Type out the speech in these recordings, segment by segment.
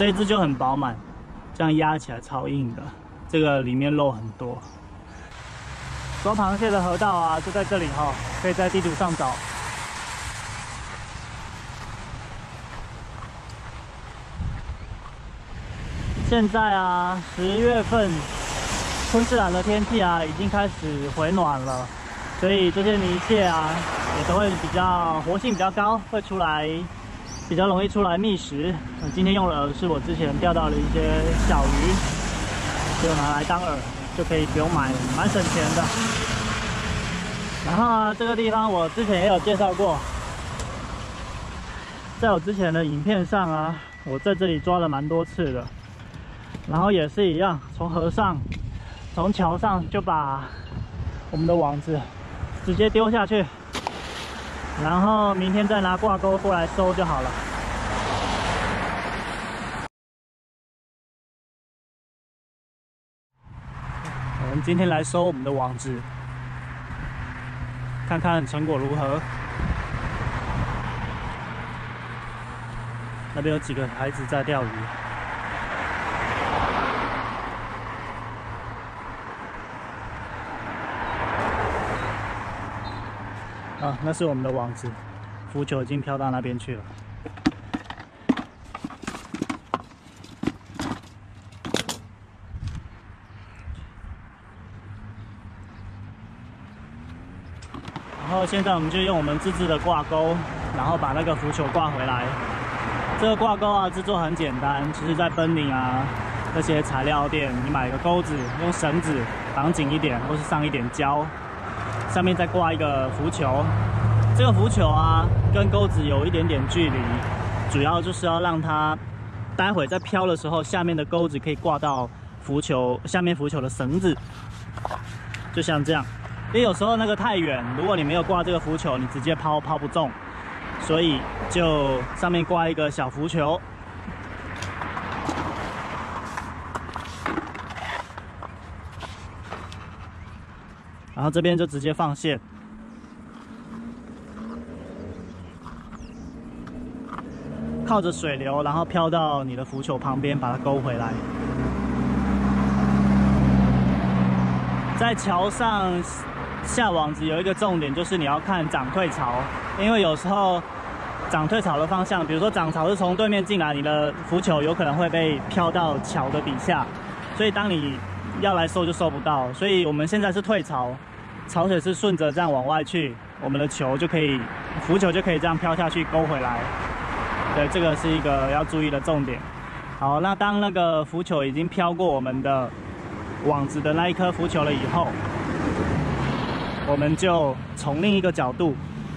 这一只就很饱满，这样压起来超硬的，这个里面肉很多。抓螃蟹的河道啊，就在这里哈，可以在地图上找。现在啊，10月份，昆士兰的天气啊已经开始回暖了，所以这些泥蟹啊也都会比较活性比较高，会出来，比较容易出来觅食。今天用的饵是我之前钓到的一些小鱼，就拿来当饵，就可以不用买，蛮省钱的。然后啊，这个地方我之前也有介绍过，在我之前的影片上啊，我在这里抓了蛮多次的。然后也是一样，从河上、从桥上就把我们的网子直接丢下去，然后明天再拿挂钩过来收就好了。我们今天来收我们的网子，看看成果如何。那边有几个孩子在钓鱼。啊，那是我们的网子，浮球已经飘到那边去了。然后现在我们就用我们自制的挂钩，然后把那个浮球挂回来。这个挂钩啊，制作很简单，其实在奔宁啊那些材料店，你买一个钩子，用绳子绑紧一点，或是上一点胶。上面再挂一个浮球，这个浮球啊跟钩子有一点点距离，主要就是要让它待会在飘的时候，下面的钩子可以挂到浮球下面浮球的绳子，就像这样。因为有时候那个太远，如果你没有挂这个浮球，你直接抛不中，所以就上面挂一个小浮球。然后这边就直接放线，靠着水流，然后飘到你的浮球旁边，把它勾回来。在桥上下网子有一个重点，就是你要看涨退潮，因为有时候涨退潮的方向，比如说涨潮是从对面进来，你的浮球有可能会被飘到桥的底下，所以当你要来收就收不到，所以我们现在是退潮，潮水是顺着这样往外去，我们的球就可以，浮球就可以这样飘下去勾回来。对，这个是一个要注意的重点。好，那当那个浮球已经飘过我们的网子的那一颗浮球了以后，我们就从另一个角度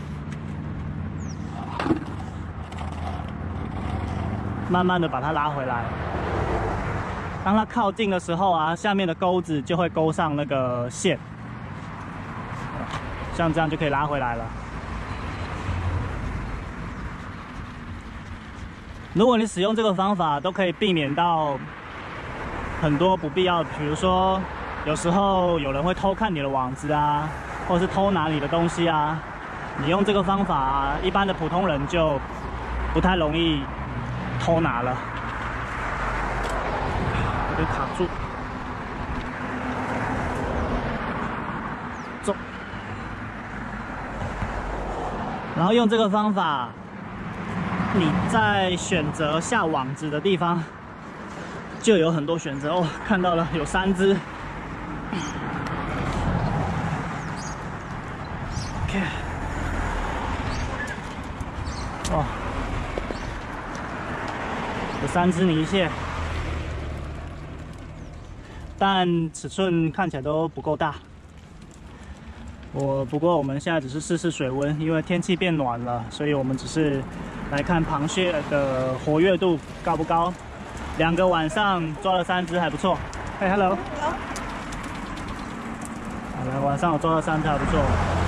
慢慢的把它拉回来。当它靠近的时候啊，下面的钩子就会勾上那个线，像这样就可以拉回来了。如果你使用这个方法，都可以避免到很多不必要的，比如说有时候有人会偷看你的网子啊，或是偷拿你的东西啊。你用这个方法啊，一般的普通人就不太容易偷拿了。给卡住，走。然后用这个方法，你在选择下网子的地方就有很多选择哦。看到了，有3只。OK， 哦，有3只泥蟹。但尺寸看起来都不够大。不过我们现在只是试试水温，因为天气变暖了，所以我们只是来看螃蟹的活跃度高不高。2个晚上抓了3只，还不错。嘿 ，hello。好了，晚上我抓了3只，还不错。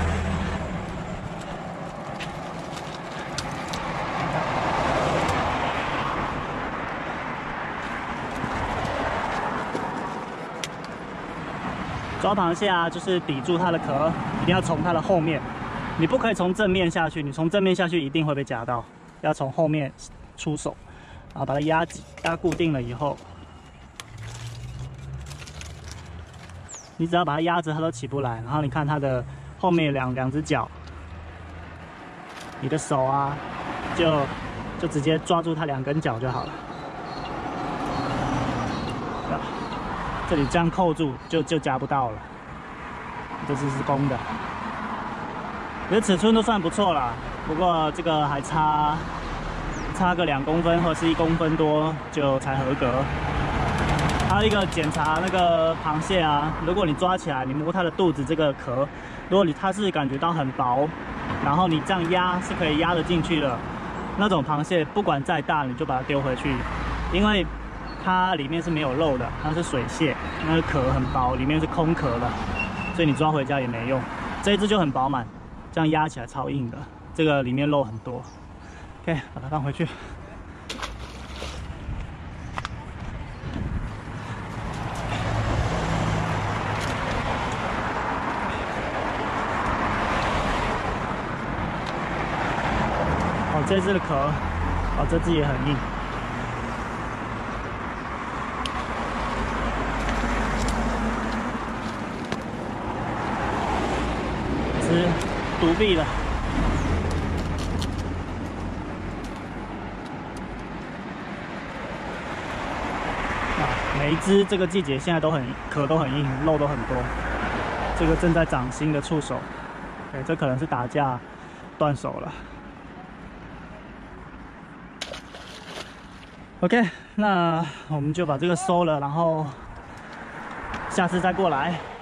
抓螃蟹啊，就是抵住它的壳，一定要从它的后面，你不可以从正面下去，你从正面下去一定会被夹到，要从后面出手。 然后把它压固定了以后，你只要把它压着，它都起不来。然后你看它的后面两只脚，你的手啊，就直接抓住它2根脚就好了。这里这样扣住就夹不到了。这只是公的，我觉得尺寸都算不错啦。不过这个还差个2公分或者是1公分多就才合格。还有一个检查那个螃蟹啊，如果你抓起来，你摸它的肚子这个壳，如果它是感觉到很薄，然后你这样压是可以压得进去的，那种螃蟹不管再大，你就把它丢回去，因为它里面是没有肉的，它是水蟹，那个壳很薄，里面是空壳的，所以你抓回家也没用。这一只就很饱满，这样压起来超硬的，这个里面肉很多。OK， 把它放回去。哦，这只的壳，哦，这只也很硬。是独臂的。每一只这个季节现在壳都很硬，肉都很多。这个正在长新的触手，对，这可能是打架断手了。OK， 那我们就把这个收了，然后下次再过来。